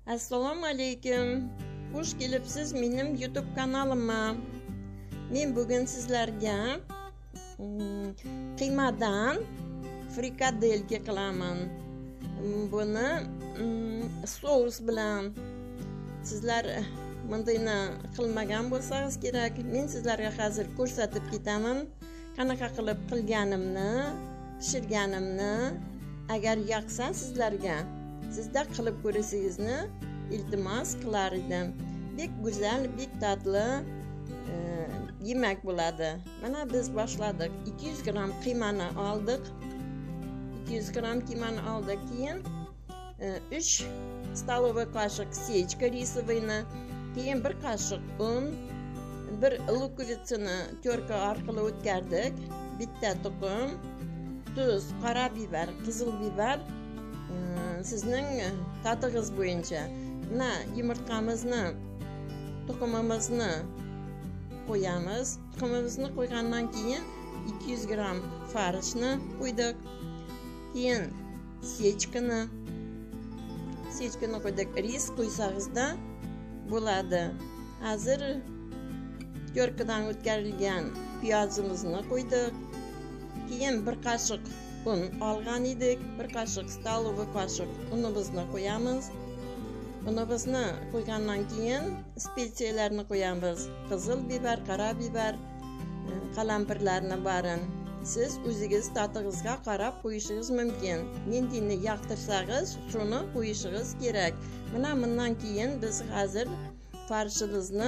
Assalomu alaykum. Xush kelibsiz mening YouTube kanalimga. Men bugun sizlarga qiymadan frikadelka qilaman. Buni sous bilan sizlar bundayni qilmagan bo'lsangiz kerak. Men sizlarga hozir ko'rsatib ketaman. Qanaqa qilib qilganimni, pishirganimni. Agar yoqsa sizlarga sizda qilib ko'rasingizni iltimos qilar edim. Bek go'zal, bek tatli yemak bo'ladi. Mana biz boshladik. 200 gram qiymani oldik. 200 gram qiymani oldik. Keyin 3 stolовый qoshiq sechka risovayni, keyin 1 qoshiq un, 1 lukavitsani terka orqali o'tkardik, bitta tuxum, tuz, qora biber, qizil biber, sizning tatig'iz bo'yicha. Mana yumurtamizni, tuxumimizni qo'yamiz. Tuxumimizni qo'ygandan keyin 200 gram farishni qo'ydik. Keyin sechkani qo'ydik. Ris qo'ysangizda bo'ladi. Hozir terkadan o'tkarilgan piyozimizni qo'ydik. Keyin 1 qoshiq un olgan edik, 1 qoshiq stolовый qoshiq unimizni qo'yamiz. Unimizni qo'ygandan keyin spetsiyalarni qo'yamiz. Qizil biber, qora biber, qalampirlarni barin siz o'zingiz tatig'ingizga qarab qo'yishingiz mumkin. Nendini yoqtirsangiz, shuni qo'yishingiz kerak. Mana bundan keyin biz hozir farshimizni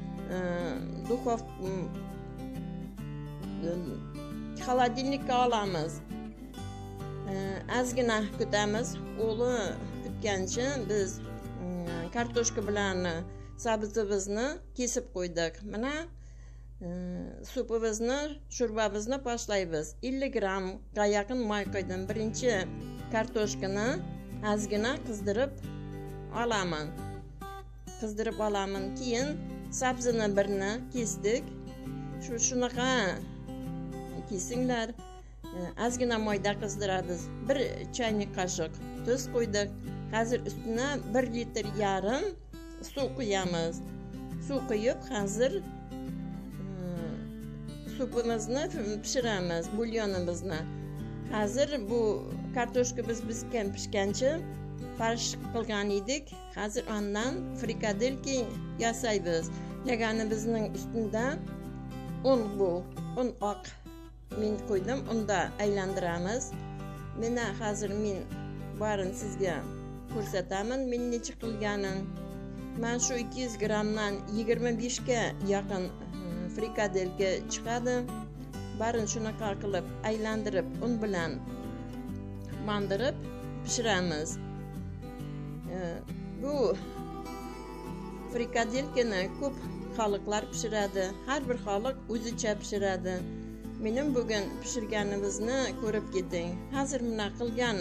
холодильникka olamiz. Ozgina kutamiz. O'g'li kutgancha biz kartoshka bilan sabzimizni kesib qo'ydik. Mana supimizni, sho'rbamizni boshlaymiz. 50 gramga yaqin moy qo'ydim. Birinchi kartoshkani ozgina qizdirib olaman. Keyin sabzini birini kesdik. Shunaqa kesinglar. Ozgina moyda qizdiramiz. 1 chaynak qoshiq tuz qo'ydik. Hozir ustuna 1,5 litr suv qo'yamiz. Suv qo'yib, hozir supimizni pishiramiz, bulyonimizni. Hozir bu kartoshka biz pishgancha farsh qilgan edik. Hozir ondan frikadelka yasaymiz. Yagani bizning ustunda un oq men qo'ydim, unda aylantiramiz. Mana hozir men barini sizga ko'rsataman, men necha qilganim. Men shu 200 gramdan 25 ga yaqin frikadelka chiqadi. Barini shunaqa qilib aylantirib, un bilan mandirib pishiramiz. Bu frikadelkani ko'p xalqlar pishiradi. Har bir xalq o'zicha pishiradi. Mening bugun pishirganimizni ko'rib keting. Hozir mana qilgan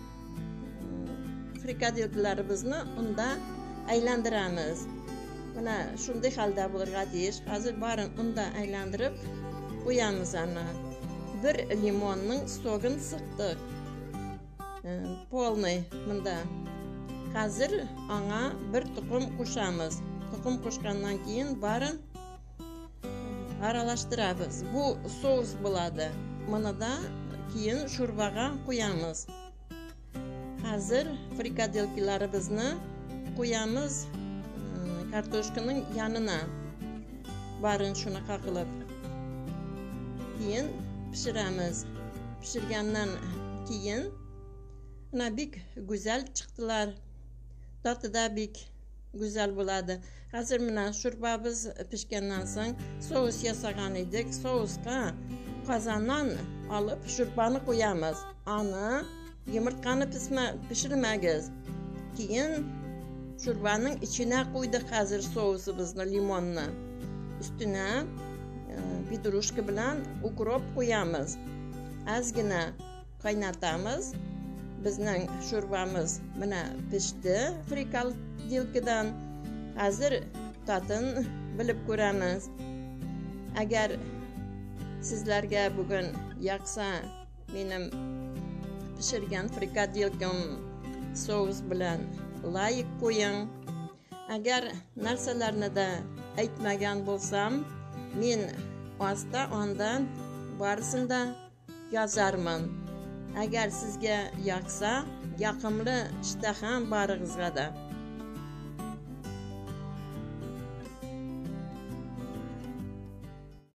frikadelkalarimizni unda aylantiramiz. Mana shunday holda bo'lg'adish. Hozir barini unda aylantirib qo'yamiz ana. 1 limonning sog'ini siqdik. Polniy bunda. Hozir anga 1 tuxum qo'shamiz. Tuxum qo'shgandan keyin barini aralashtiramiz. Bu sous bo'ladi. Mana da keyin sho'rbaga qo'yamiz. Hozir frikadelkalarimizni qo'yamiz kartoshkaning yanına. Barini shunaqa qilib. Keyin pishiramiz. Pishirgandan keyin mana bek go'zal chiqdilar. Tatida bek go'zal bo'ladi. Hozir mana sho'rbamiz pishgandan so'ng sous yasagan edik. Sousga qozondan olib sho'rbani qo'yamiz. Ani yumurtani pishirmagiz. Keyin sho'rbaning ichine qo'ydik hozir sousimizni, limonni. Ustuna pietrushka bilan ukrop qo'yamiz. Ozgina qaynatamiz. Bizning sho'rbamiz mana pishdi frikadelkadan. Hozir ta'tin bilib ko'ramiz. Agar sizlarga bugun yoqsa mening pishirgan frikadelkam sous bilan like qo'ying. Agar narsalarni da aytmagan bo'lsam, men asta ondan barisida yozarman. Agar sizga yoqsa, yoqimli ishtaham barig'izga da